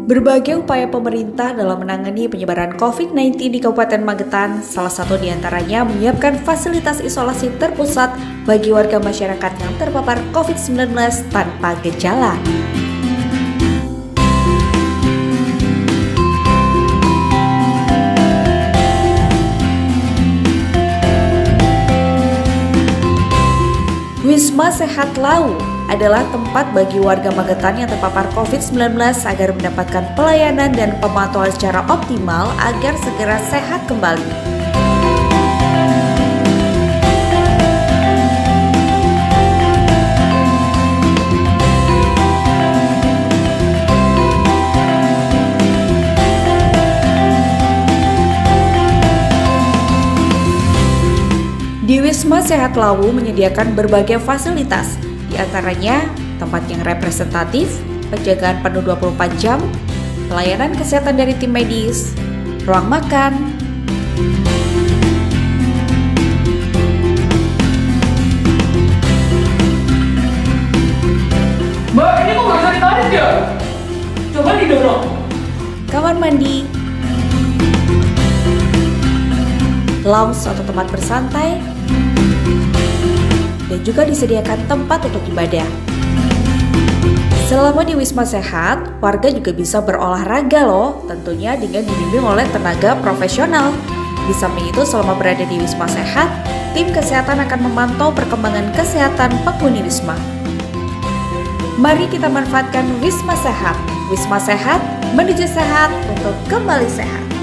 Berbagai upaya pemerintah dalam menangani penyebaran COVID-19 di Kabupaten Magetan, salah satu diantaranya menyiapkan fasilitas isolasi terpusat bagi warga masyarakat yang terpapar COVID-19 tanpa gejala. Wisma Sehat Lau adalah tempat bagi warga Magetan yang terpapar COVID-19 agar mendapatkan pelayanan dan pemantauan secara optimal agar segera sehat kembali. Di Wisma Sehat Lau menyediakan berbagai fasilitas, di antaranya tempat yang representatif, penjagaan penuh 24 jam, pelayanan kesehatan dari tim medis, ruang makan, Mbak, ini kok nggak bisa ditarik ya? Coba didorong. kamar mandi, lounge atau tempat bersantai, dan juga disediakan tempat untuk ibadah. Selama di Wisma Sehat, warga juga bisa berolahraga loh, tentunya dengan dibimbing oleh tenaga profesional. Di samping itu, selama berada di Wisma Sehat, tim kesehatan akan memantau perkembangan kesehatan penghuni Wisma. Mari kita manfaatkan Wisma Sehat. Wisma Sehat, menuju sehat untuk kembali sehat.